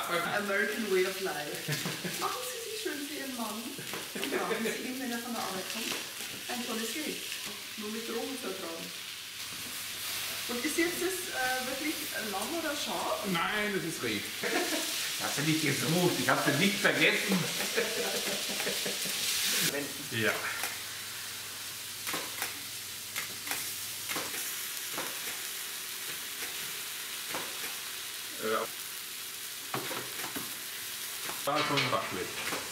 American Way of Life. Machen Sie sich schön für Ihren Mann und fragen Sie ihn, wenn er von der Arbeit kommt, ein tolles Gericht. Nur mit Drogen zu ertragen. Und ist jetzt das wirklich Lamm oder Schaf? Nein, das ist Reh. Hast du nicht gesucht, ich habe sie nicht vergessen. Ja. Von Raclette.